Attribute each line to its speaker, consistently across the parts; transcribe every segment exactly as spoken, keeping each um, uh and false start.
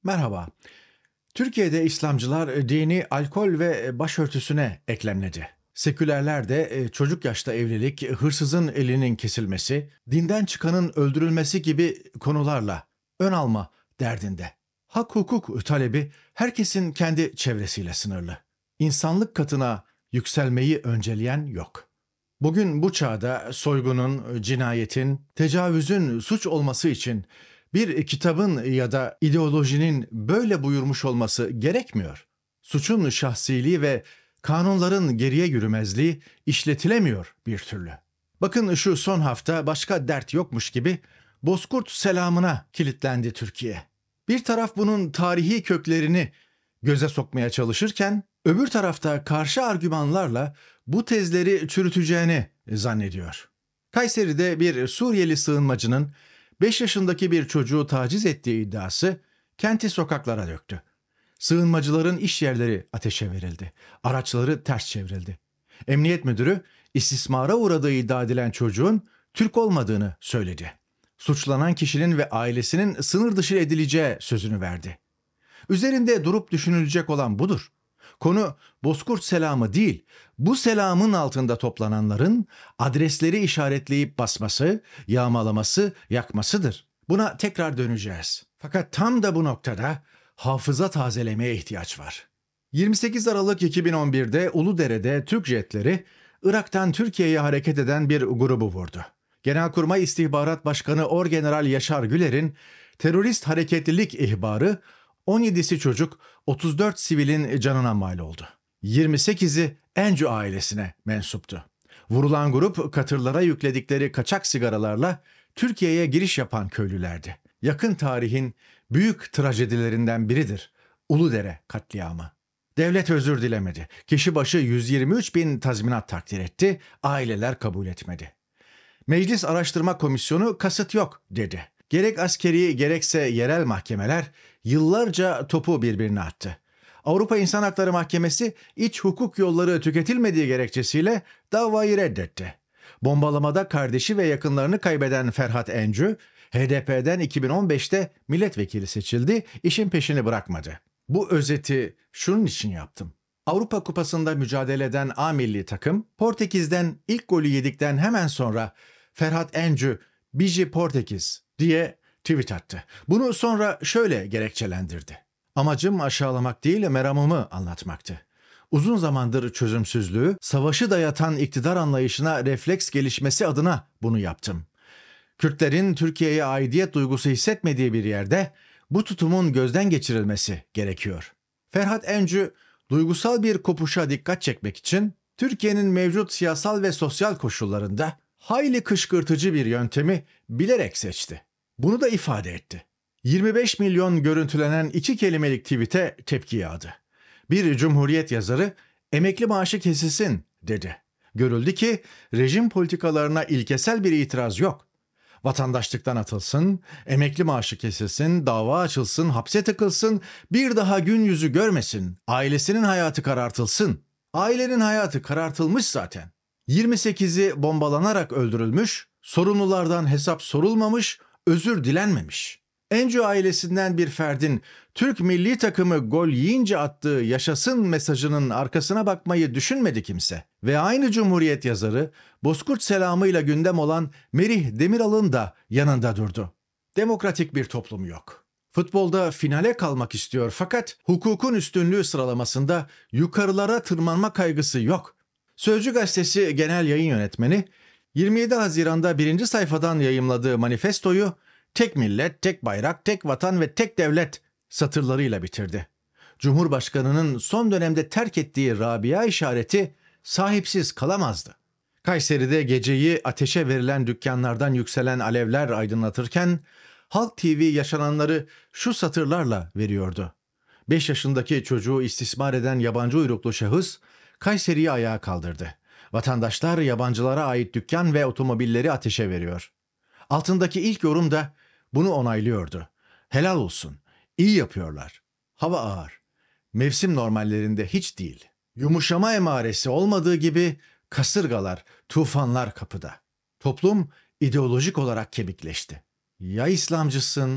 Speaker 1: Merhaba. Türkiye'de İslamcılar dini alkol ve başörtüsüne eklemledi. Sekülerler de e, çocuk yaşta evlilik, hırsızın elinin kesilmesi, dinden çıkanın öldürülmesi gibi konularla ön alma derdinde. Hak hukuk talebi herkesin kendi çevresiyle sınırlı. İnsanlık katına yükselmeyi önceleyen yok. Bugün bu çağda soygunun, cinayetin, tecavüzün suç olması için bir kitabın ya da ideolojinin böyle buyurmuş olması gerekmiyor. Suçun şahsiliği ve kanunların geriye yürümezliği işletilemiyor bir türlü. Bakın şu son hafta başka dert yokmuş gibi Bozkurt selamına kilitlendi Türkiye. Bir taraf bunun tarihi köklerini göze sokmaya çalışırken öbür tarafta karşı argümanlarla bu tezleri çürüteceğini zannediyor. Kayseri'de bir Suriyeli sığınmacının beş yaşındaki bir çocuğu taciz ettiği iddiası kenti sokaklara döktü. Sığınmacıların iş yerleri ateşe verildi. Araçları ters çevrildi. Emniyet müdürü istismara uğradığı iddia edilen çocuğun Türk olmadığını söyledi. Suçlanan kişinin ve ailesinin sınır dışı edileceği sözünü verdi. Üzerinde durup düşünülecek olan budur. Konu Bozkurt selamı değil, bu selamın altında toplananların adresleri işaretleyip basması, yağmalaması, yakmasıdır. Buna tekrar döneceğiz. Fakat tam da bu noktada hafıza tazelemeye ihtiyaç var. yirmi sekiz Aralık iki bin on birde Uludere'de Türk jetleri Irak'tan Türkiye'ye hareket eden bir grubu vurdu. Genelkurmay İstihbarat Başkanı Orgeneral Yaşar Güler'in terörist hareketlilik ihbarı on yedisi çocuk, otuz dört sivilin canına mal oldu. yirmi sekizi Encü ailesine mensuptu. Vurulan grup katırlara yükledikleri kaçak sigaralarla Türkiye'ye giriş yapan köylülerdi. Yakın tarihin büyük trajedilerinden biridir Uludere katliamı. Devlet özür dilemedi. Kişi başı yüz yirmi üç bin tazminat takdir etti, aileler kabul etmedi. Meclis Araştırma Komisyonu kasıt yok dedi. Gerek askeri gerekse yerel mahkemeler yıllarca topu birbirine attı. Avrupa İnsan Hakları Mahkemesi iç hukuk yolları tüketilmediği gerekçesiyle davayı reddetti. Bombalamada kardeşi ve yakınlarını kaybeden Ferhat Encü, H D P'den iki bin on beşte milletvekili seçildi, işin peşini bırakmadı. Bu özeti şunun için yaptım. Avrupa Kupası'nda mücadele eden A milli takım, Portekiz'den ilk golü yedikten hemen sonra Ferhat Encü, Biji Portekiz diye tweet attı. Bunu sonra şöyle gerekçelendirdi. Amacım aşağılamak değil, meramımı anlatmaktı. Uzun zamandır çözümsüzlüğü, savaşı dayatan iktidar anlayışına refleks gelişmesi adına bunu yaptım. Kürtlerin Türkiye'ye aidiyet duygusu hissetmediği bir yerde bu tutumun gözden geçirilmesi gerekiyor. Ferhat Encü, duygusal bir kopuşa dikkat çekmek için Türkiye'nin mevcut siyasal ve sosyal koşullarında hayli kışkırtıcı bir yöntemi bilerek seçti. Bunu da ifade etti. yirmi beş milyon görüntülenen iki kelimelik tweet'e tepki yağdı. Bir Cumhuriyet yazarı emekli maaşı kesilsin dedi. Görüldü ki rejim politikalarına ilkesel bir itiraz yok. Vatandaşlıktan atılsın, emekli maaşı kesilsin, dava açılsın, hapse tıkılsın, bir daha gün yüzü görmesin, ailesinin hayatı karartılsın. Ailenin hayatı karartılmış zaten. yirmi sekizi bombalanarak öldürülmüş, sorumlulardan hesap sorulmamış, özür dilenmemiş. Encü ailesinden bir ferdin Türk milli takımı gol yiyince attığı yaşasın mesajının arkasına bakmayı düşünmedi kimse. Ve aynı Cumhuriyet yazarı Bozkurt selamıyla gündem olan Merih Demiral'ın da yanında durdu. Demokratik bir toplum yok. Futbolda finale kalmak istiyor fakat hukukun üstünlüğü sıralamasında yukarılara tırmanma kaygısı yok. Sözcü Gazetesi Genel Yayın Yönetmeni yirmi yedi Haziran'da birinci sayfadan yayımladığı manifestoyu "Tek millet, tek bayrak, tek vatan ve tek devlet" satırlarıyla bitirdi. Cumhurbaşkanının son dönemde terk ettiği Rabia işareti sahipsiz kalamazdı. Kayseri'de geceyi ateşe verilen dükkanlardan yükselen alevler aydınlatırken Halk T V yaşananları şu satırlarla veriyordu. beş yaşındaki çocuğu istismar eden yabancı uyruklu şahıs Kayseri'yi ayağa kaldırdı. Vatandaşlar yabancılara ait dükkan ve otomobilleri ateşe veriyor. Altındaki ilk yorum da bunu onaylıyordu. Helal olsun, iyi yapıyorlar. Hava ağır. Mevsim normallerinde hiç değil. Yumuşama emaresi olmadığı gibi kasırgalar, tufanlar kapıda. Toplum ideolojik olarak kemikleşti. Ya İslamcısın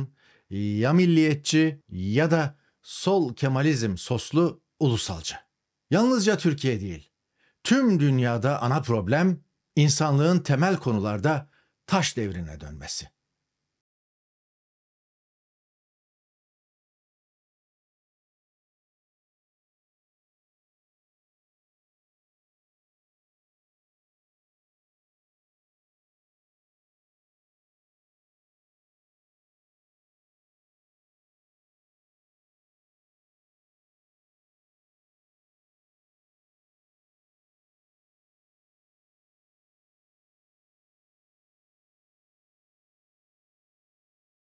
Speaker 1: ya milliyetçi ya da sol Kemalizm soslu ulusalcı. Yalnızca Türkiye değil, tüm dünyada ana problem insanlığın temel konularda taş devrine dönmesi.